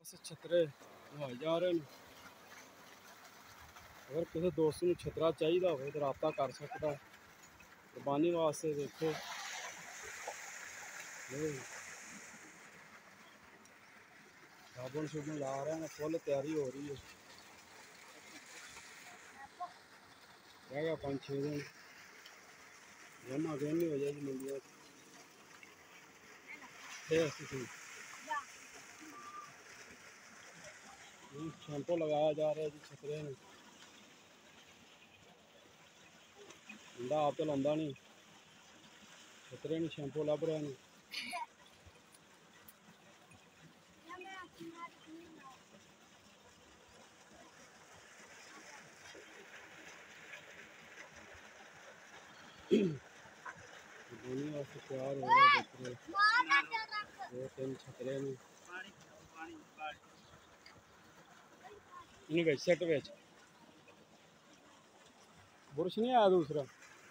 बस छतरे नहाए जा रहे हैं। अगर किसी दोस्त को छतरा चाहिए हो तो रबता कर सकता है। कुर्बानी वास्ते देखो साबुन सुबुन ला रहे हैं, फुल तैयारी हो रही है। रह गया 5-6 दिन जमा गेनी हो जाएगी मंडिया। शैम्पू लगाया जा रहा है जी छतरे में। बंदा आप तो लाता नहीं, छतरे में शैम्पू लभ रहे हैं। पानी वास्ते तैयार हो रहा है छतरे, 2-3 छतरे में इन्हें सेट बेच बुरश नहीं आया दूसरा।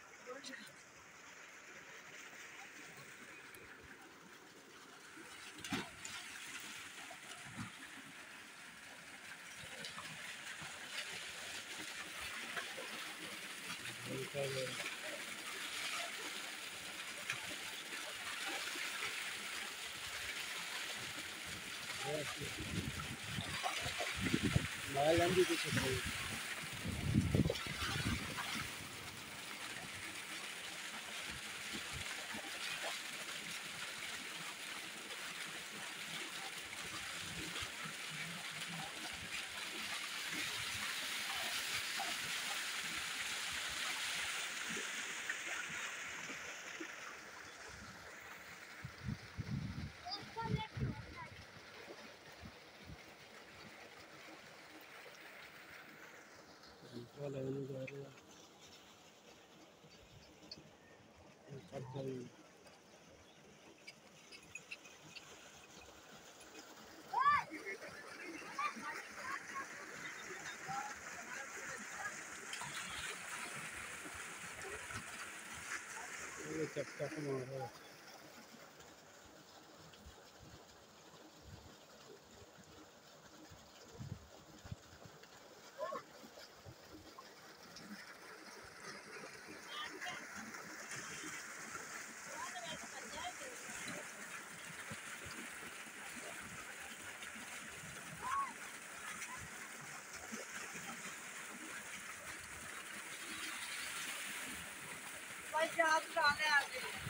माया गांधी के छतरे लगाने जा रहे हैं। चक्का मार रहा है। भाई आप